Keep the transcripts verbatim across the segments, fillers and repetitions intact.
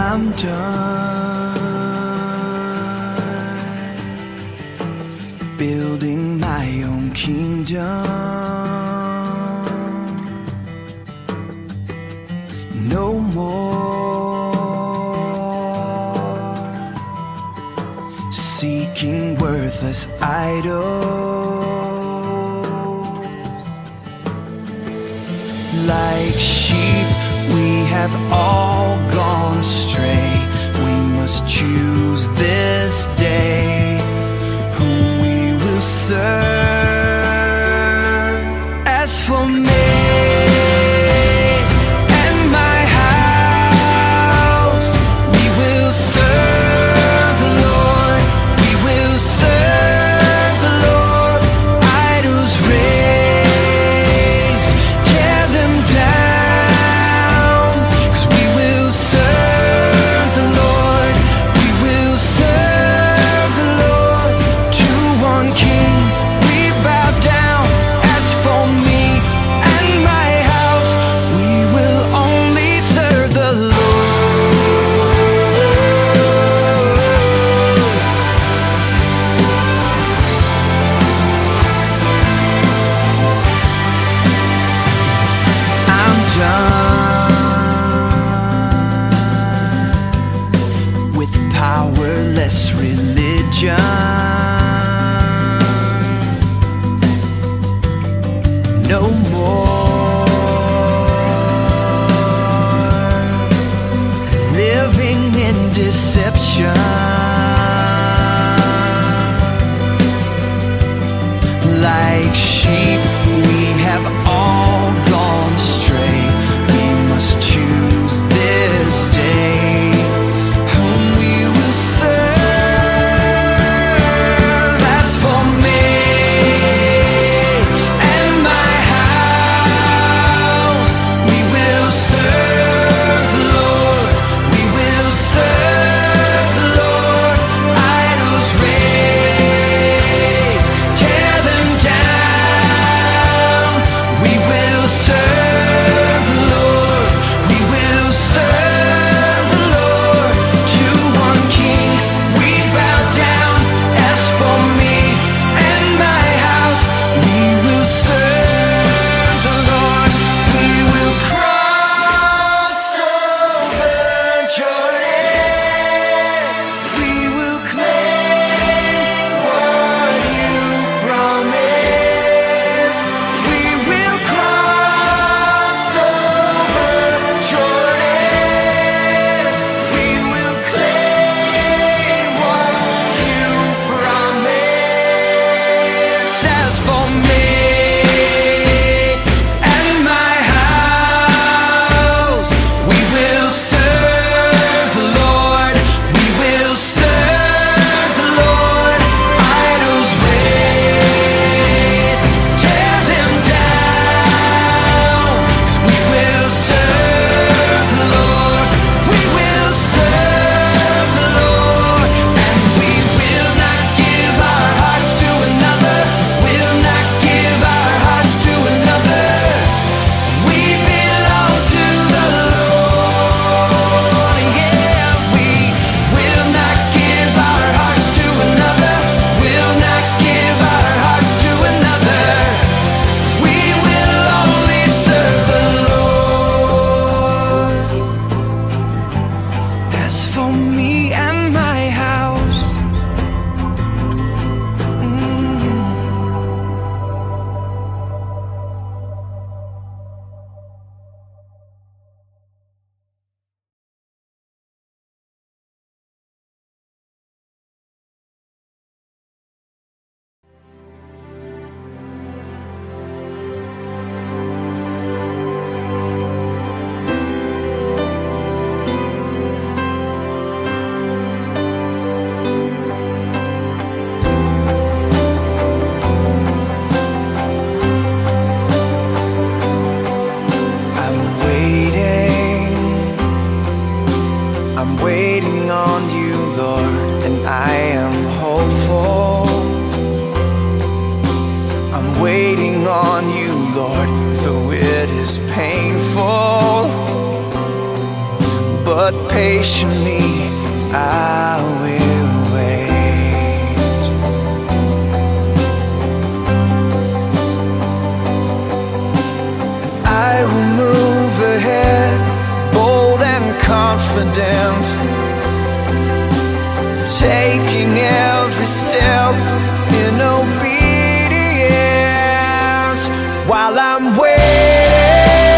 I'm done building my own kingdom. No more seeking worthless idols. Like sheep, we have all gone astray. We must choose this day whom we will serve. As for me and my house, we will serve the Lord. We will serve the Lord. Idols raised, tear them down, 'cause we will serve the Lord. We will serve the Lord. To one King we bow down. As for me and my house, we will only serve the Lord. I'm done with powerless religion. No more living in deception. Like sheep, we have all gone astray. We must choose this day whom we will serve. As for me and my house, we will serve the Lord. We will serve the Lord. Idols raised, tear them down. We will serve the Lord. We will serve the Lord. To one King we bow down. As for me and my house, we will serve the Lord. We will cross over Jordan. We will claim what you promised. We will cross over Jordan. We will claim what you promised. As for me and my house, we will serve the Lord. We will serve the Lord. Idols raised, tear them down, 'cause we will serve the Lord. We will serve the Lord, and we will not give our hearts to another. Will not give our hearts to another. We belong to the Lord. Yeah, we will not give our hearts to another. Will not give our hearts to another. We will only serve the Lord. As for me and my house, mm, I'm waiting. I'm waiting on you, Lord, and I am hopeful. I'm waiting on you, Lord, though it is painful. but patiently I will wait. And I will move ahead, bold and confident, taking every step in obedience while I'm waiting.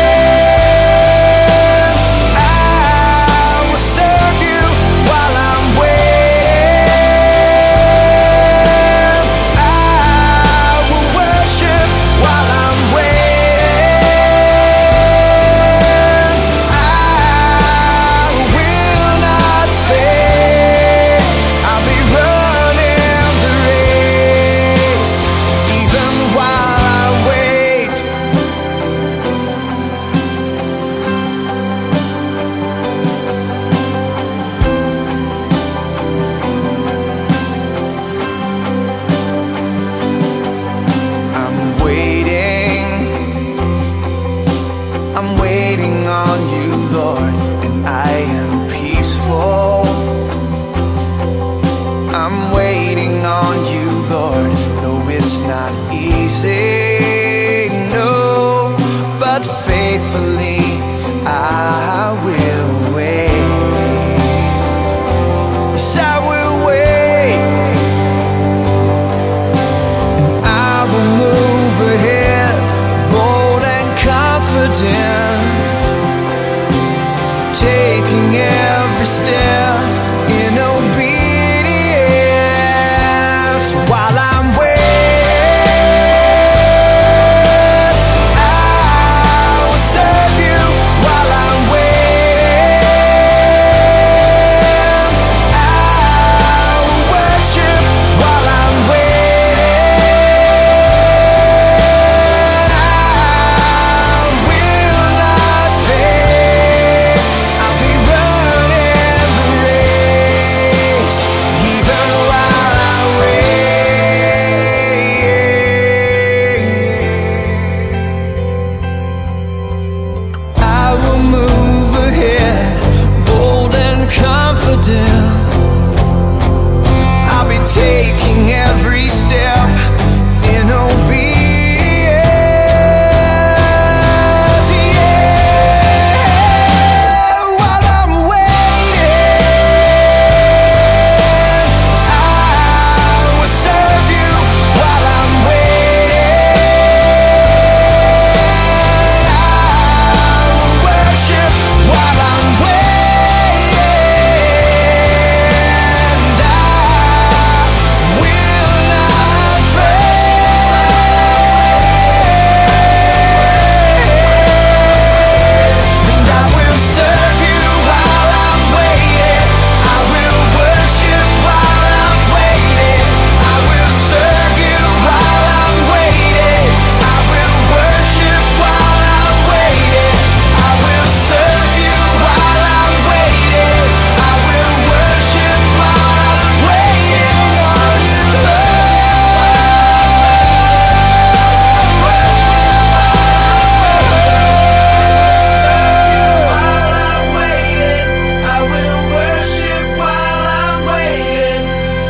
Taking every step in obedience while I'm waiting. I will serve you while I'm waiting. I will worship while I'm waiting. I will not fail. I'll be running the race, even while I wait. I will move ahead, bold and confident. I'll be taking every step in obedience, yeah, while I'm waiting. I will serve you while I'm waiting. I will worship while I'm waiting. And I will not fail. And I will serve you while I'm waiting. I will worship while I'm waiting. I will serve you while I'm waiting. I will worship while I'm waiting. I will serve you while I'm waiting. I will worship while I'm waiting on you, while I'm waiting. I will worship while I'm waiting.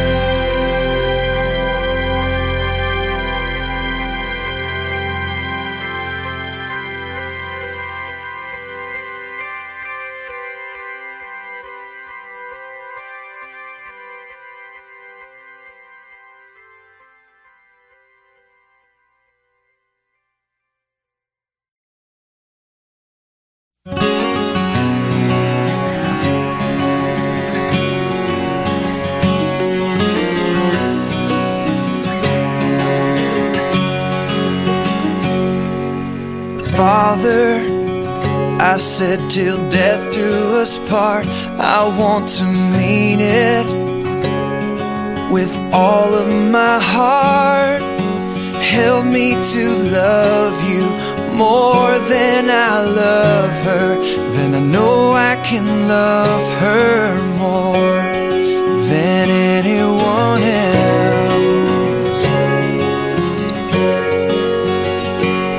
Father, I said till death do us part. I want to mean it with all of my heart. Help me to love you more than I love her. Then I know I can love her more than anyone else.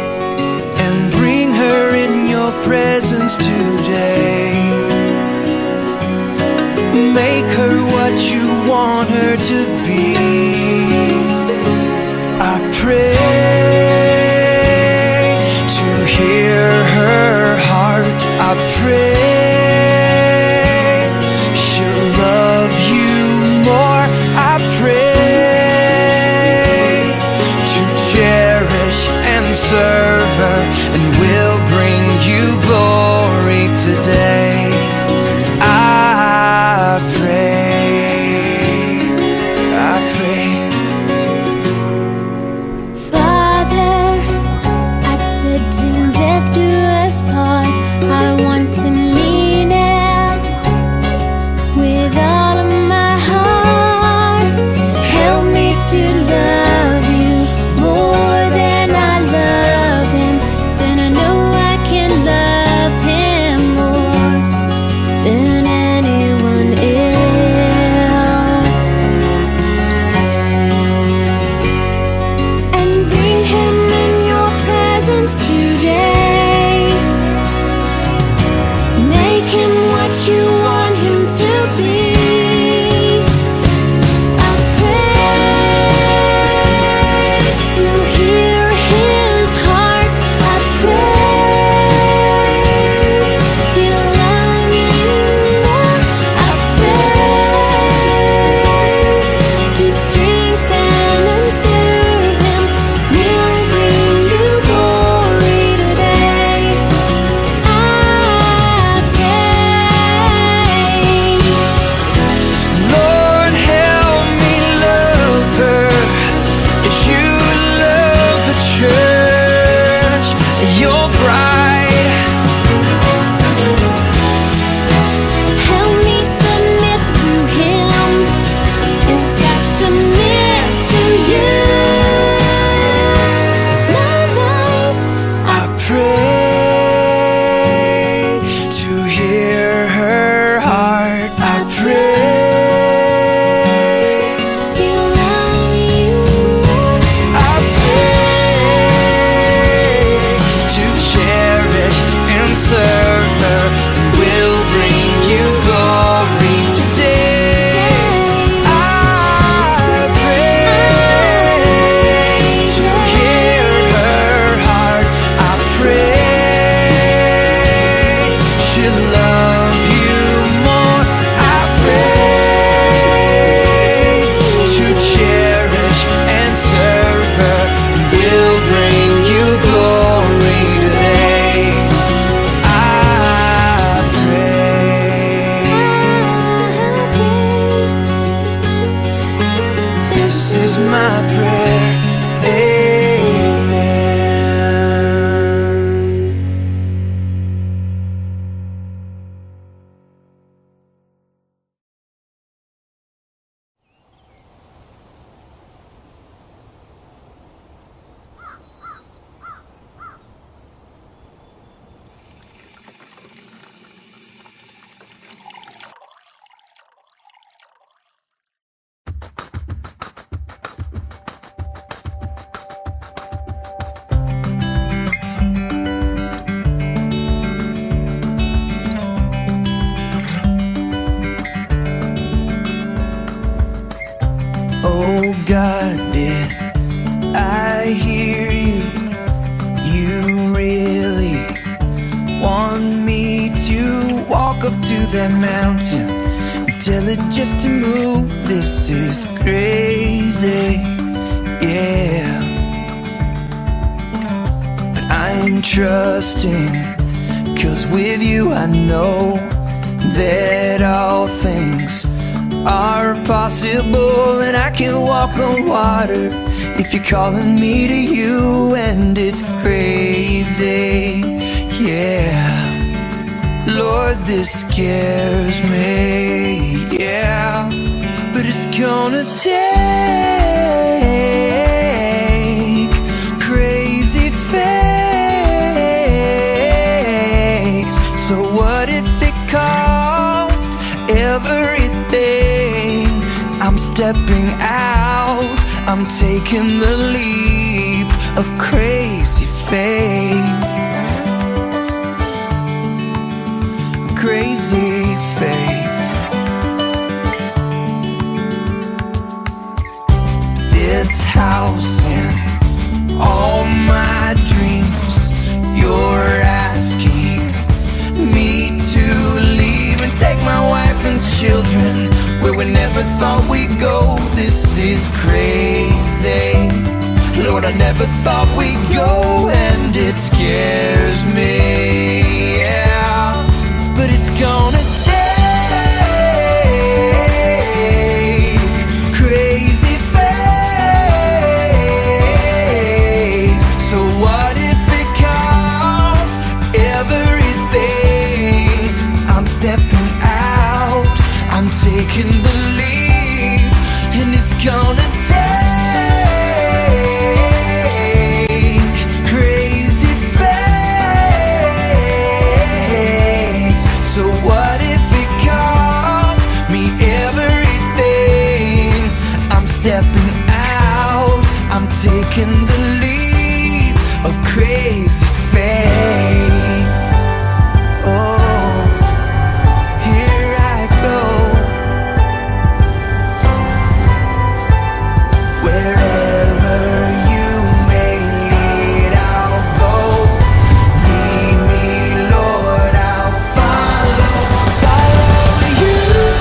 And bring her in your presence today. make her what you want her to be. I pray to hear her heart. I pray she'll love you more. I pray to cherish and serve her, and will bring you glory today. I pray, I pray. Father, I said till death do us part. I want to mean it with all of my heart. Help me to love you more than I love him. Then I know I can love him more than anyone else. And bring him in your presence today. Make him what you want him to be. I pray to hear his heart. I pray he'll love you more. I pray to strengthen and serve him. We'll bring you glory today. I pray. Lord, help me love her as you love the church, your bride. Help me submit to him as I submit to you. My life, I pray to hear her heart. I pray, he'll love you more. I pray to cherish and serve her, and will bring you glory today. I pray to hear her heart. I pray she'll love you more. I pray to cherish and serve her, and will bring you glory today. I pray. This is my prayer. Amen. Oh God, did I hear you? You really want me to walk up to that mountain and tell it just to move? This is crazy, yeah. But I'm trusting, 'cause with you I know that all things are possible, and I can walk on water if you're calling me to you. And it's crazy, yeah. Lord, this scares me, yeah. But it's gonna take crazy faith. So what if it cost everything? I'm stepping out, I'm taking the leap of crazy faith. Crazy faith. children where we never thought we'd go. This is crazy. Lord, I never thought we'd go, and it scares me, yeah. But it's gonna take crazy faith. So what if it costs everything? I'm stepping out, I'm taking the lead, and it's gonna take crazy faith. So what if it costs me everything? I'm stepping out, I'm taking the lead of crazy faith. Oh, here I go. Wherever you may lead, I'll go. Lead me, Lord, I'll follow, follow you.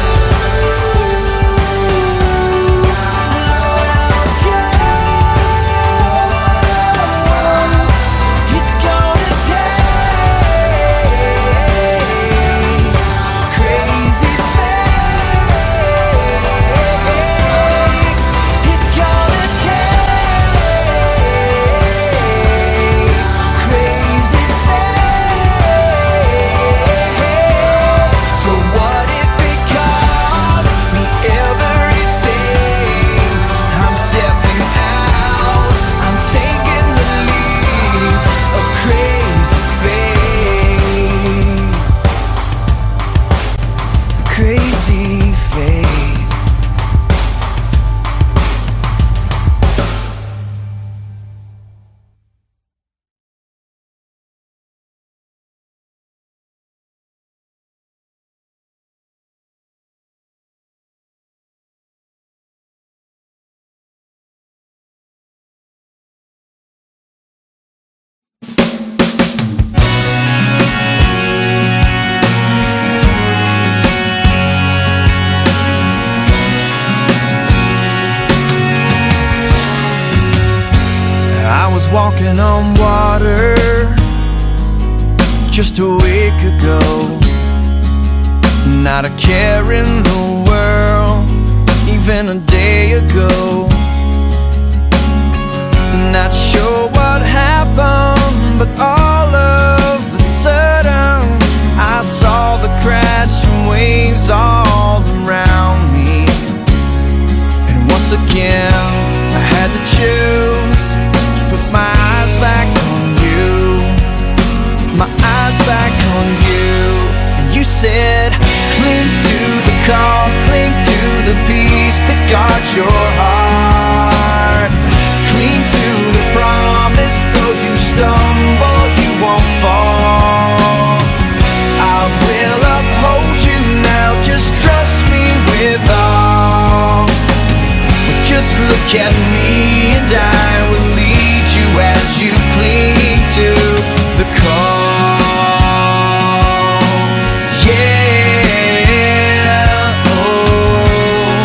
Lord, I'll go. It's gonna take crazy faith. It's gonna take crazy faith. So what if it costs me everything? I'm stepping out, I'm taking the lead of crazy faith. Crazy faith. I was walking on water just a week ago, not a care in the world, even a day ago. Not sure what happened, but all of a sudden I saw the crashing waves all around me. And once again I had to choose to put my eyes back on you, my eyes back on you. And you said, cling to the call, cling to the peace that guards your heart. Cling to the promise, though you stumble, you won't fall. I will uphold you now, just trust me with all. Just look at me and I will lead you as you cling to the call. Yeah, oh.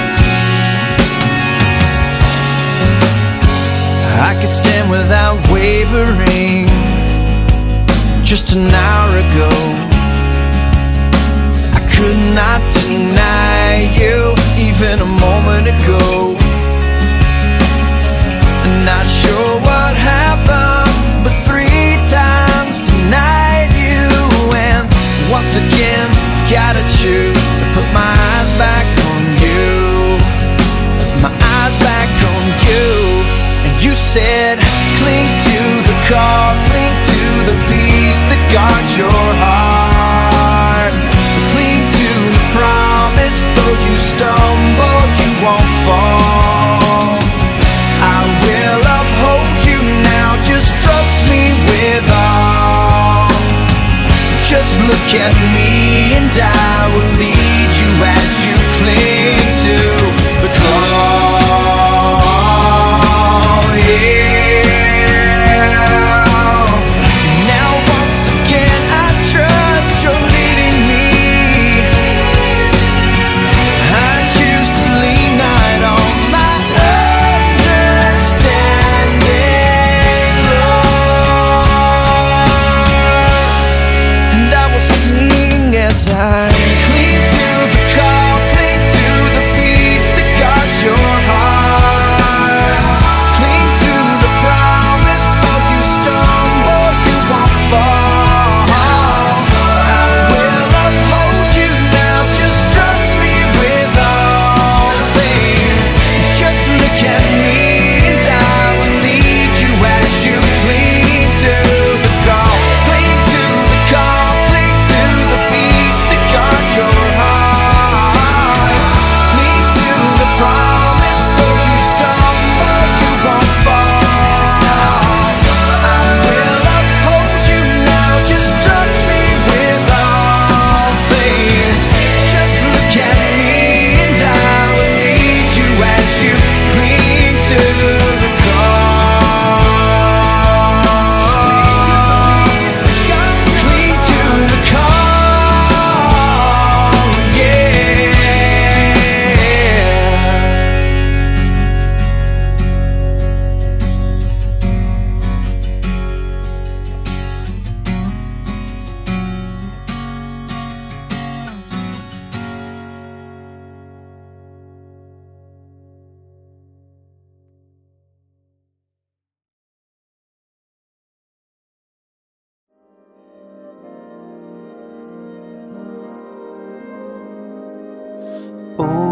I could stand without wavering just an hour ago. I could not deny you even a moment ago. Not sure what happened, but three times denied you. And once again I've gotta choose to put my eyes back on you, my eyes back on you. And you said, cling to the call, cling to the peace that guards your heart. Cling to the promise, though you stumble, you won't fall. I will uphold you now, just trust me with all. Just look at me and I will lead you as you cling to the call.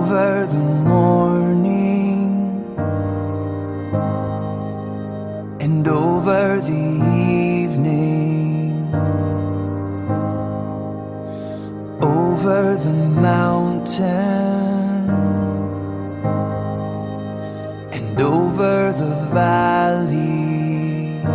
over the morning and over the evening, over the mountain and over the valley,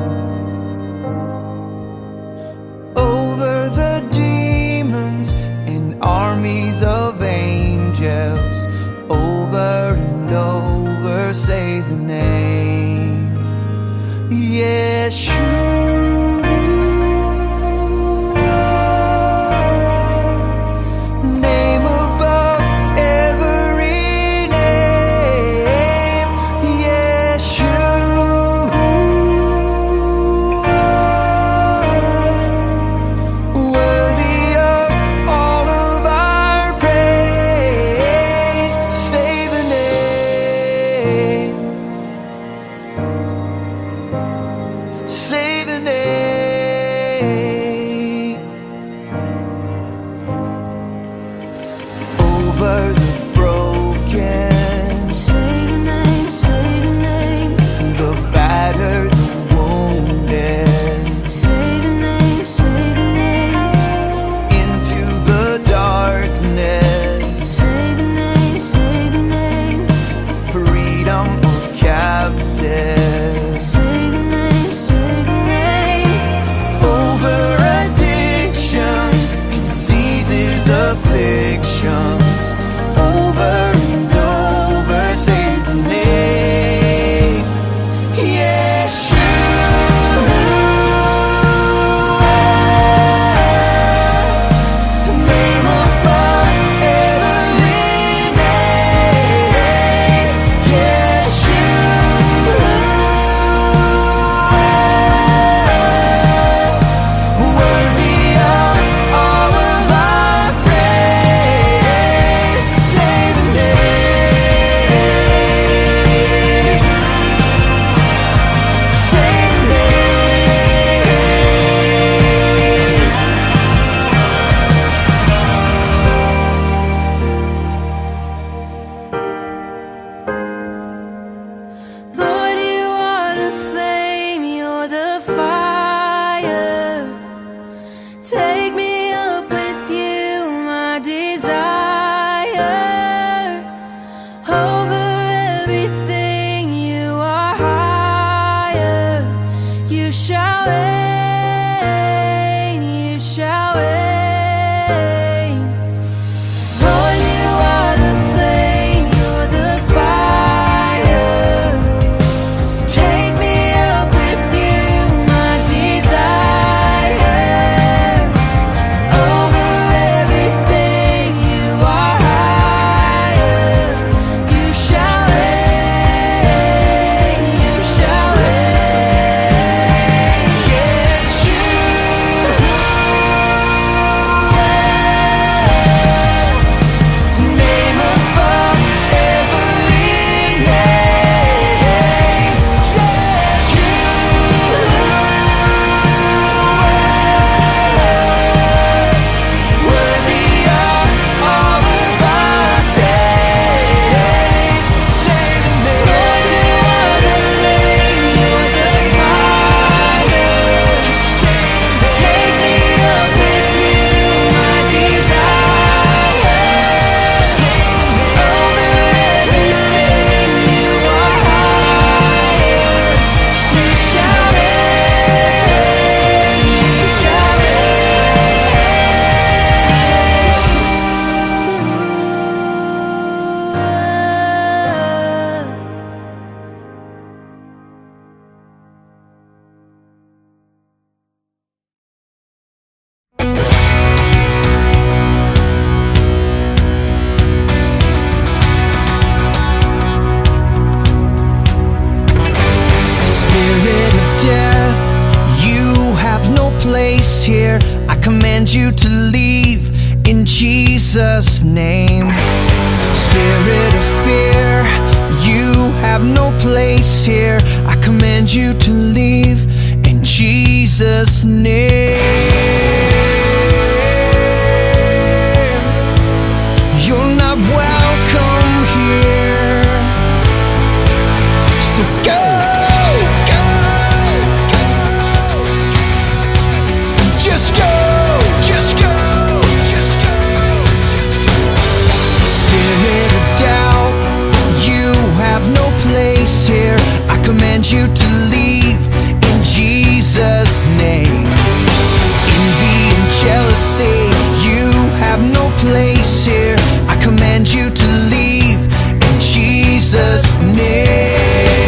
over the demons and armies of angels, over and over say the name Yeshua. Here, I command you to leave in Jesus' name. Spirit of fear, you have no place here. I command you to leave in Jesus' name. You're not welcome So go, go, just go, just go, just go, just go. Spirit of doubt, you have no place here. I command you to leave in Jesus' name. Envy and jealousy, you have no place here. I command you to leave in Jesus' name.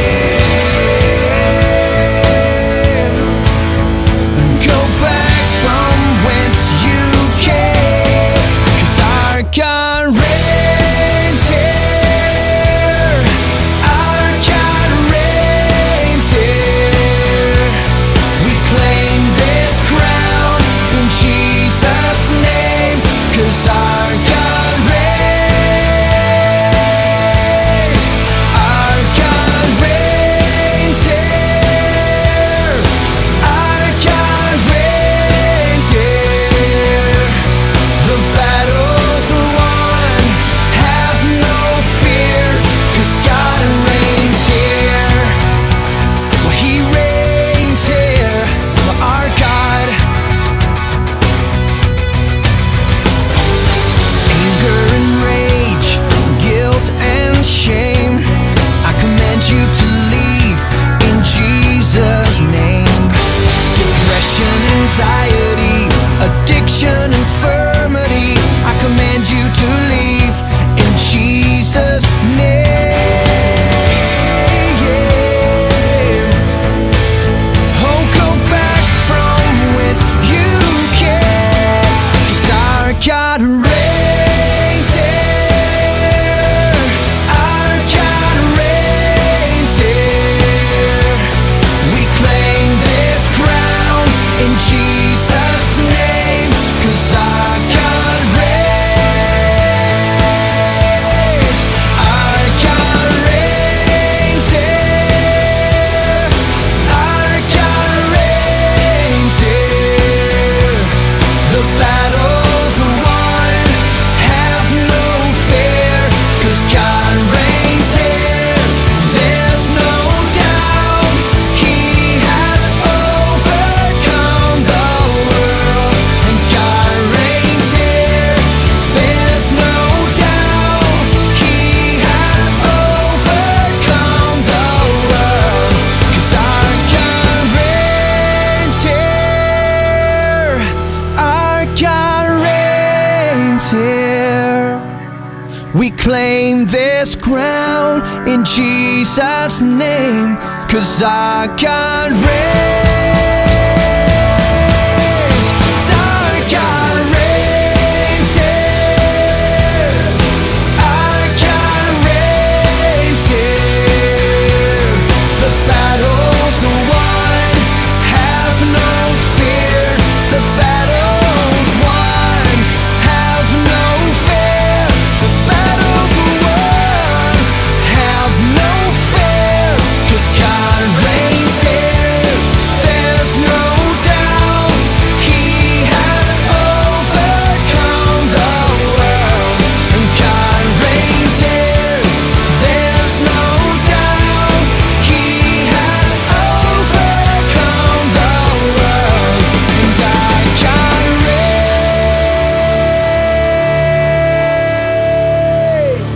And go back from whence you came, 'cause our God reigns here. Our God reigns here. We claim this crown in Jesus' name, 'cause our God reigns. Our God reigns here. Our God reigns here. The battles are won, have no fear, 'cause God reigns here. Well, He reigns here, well, our God. Anger and rage, guilt and shame, I command you to leave in Jesus' name. Depression, anxiety, addiction, infirmity, I command you to leave in Jesus' name. Oh, go back from whence you came, 'cause our God reigns here. Our God reigns here. We claim this crown in Jesus' name, 'cause our God reigns. Our God reigns here. Our God reigns here. The battles are won, have no fear, 'cause God reigns here. There's no doubt He has overcome the world, and God reigns here. There's no doubt He has overcome the world, 'cause our God reigns here. Our God reigns here. We claim this crown in Jesus' name, 'cause our God reigns. It's our God reigns here. Our God reigns here. The battles are won, have no fear. The battles won, have no fear. The battles are won, have no fear, 'cause God reigns here. There's no doubt He has overcome the world, and God reigns here. There's no doubt He has overcome the world, and our God reigns.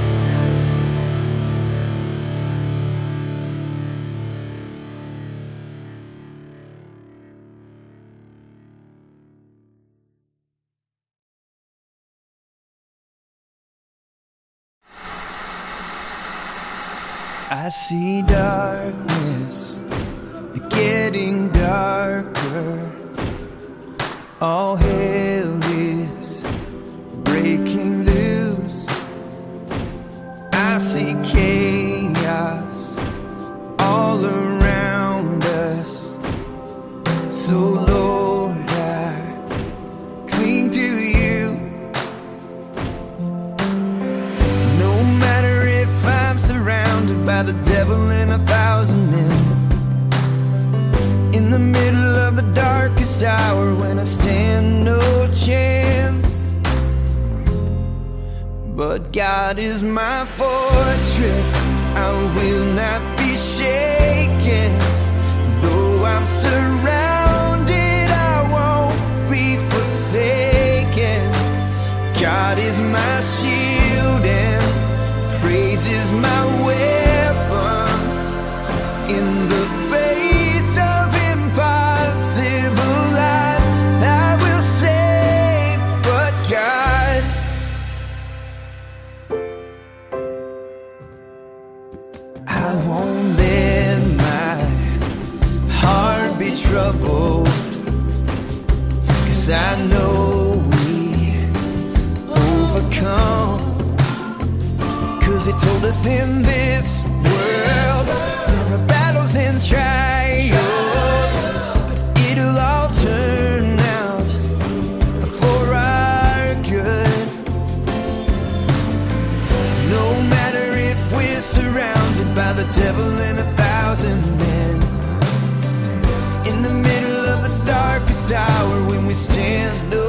I see darkness getting darker. All hell is breaking loose. I see chaos all around us. So Lord, I cling to you. No matter if I'm surrounded by the devil and a thousand men, in the middle of the darkest hour when I stand no chance. But God is my fortress, I will not be shaken. Though I'm surrounded, I won't be forsaken. God is my shield and praise is my weapon. In the face of impossible odds, I will say, but God. I won't let my heart be troubled, 'cause I know we overcome. 'Cause He told us in this world there are battles and trials, but it'll all turn out for our good. No matter if we're surrounded by the devil and a thousand men, in the middle of the darkest hour when we stand no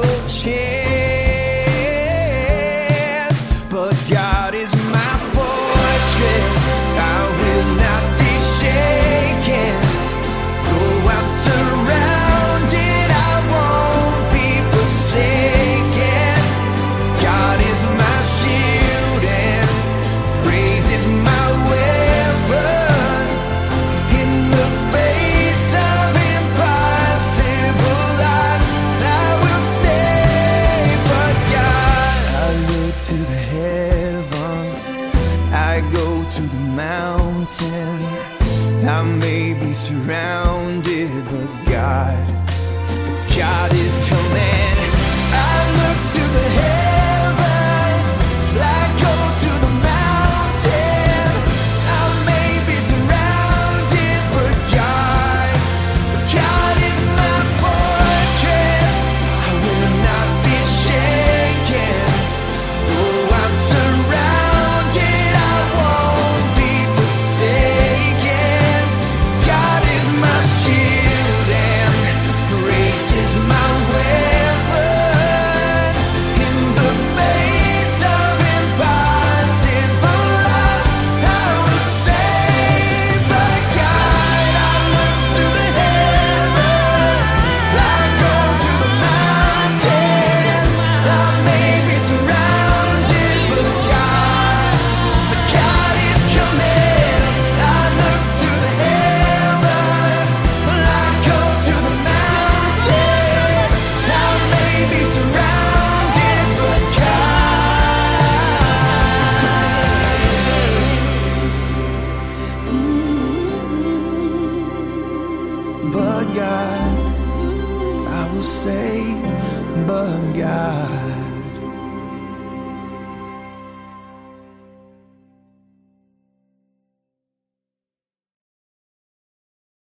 chance. But God is my fortress, I will not be shaken. Though I'm surrounded, I won't be forsaken. God is my shield and praise is my weapon. In the face of impossible odds, I will say, but God. I look to the heavens, I go to the mountain. I may be surrounded, but God, but God is coming. I look to the heavens, I go to the mountain. I may be surrounded, but God, but God is my fortress. I will not be shaken. Though I'm surrounded, I won't be forsaken. God is my shield and praise is my weapon. In the face of impossible odds, I will say, but God. I look to the heavens, I go to the mountain. I may be surrounded, but God, but God is coming. I look to the heavens, I go to the mountain. I may be surrounded, but God, but God, I will say, but God.